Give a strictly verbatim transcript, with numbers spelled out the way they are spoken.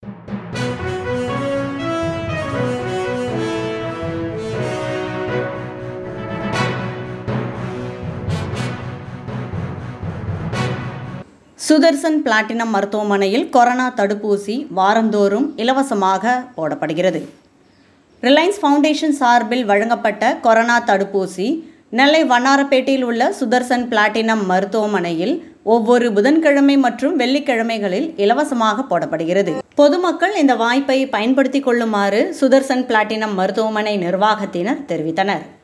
Sudarshan platinum மருத்துவமனையில் corona தடுப்பூசி வாரந்தோறும் இலவசமாக போடப்படுகிறது. ரிலையன்ஸ் ஃபவுண்டேஷன் சார்பில் வழங்கப்பட்ட கொரோனா தடுப்பூசி நெல்லை வண்ணாரப்பேட்டையில் உள்ள சுதர்சன் பிளாட்டினம் மருத்துவமனையில் ஒவ்வொரு புதன்கிழமை மற்றும் வெள்ளிக்கிழமைகளில் இலவசமாக போடப்படுகிறது. பொதுமக்கள் இந்த வாய்ப்பை பயன்படுத்திக் கொள்ளுமாறு சுதர்சன் பிளாட்டினம் மருத்துவமனை நிர்வாகத்தினர் தெரிவித்தனர்.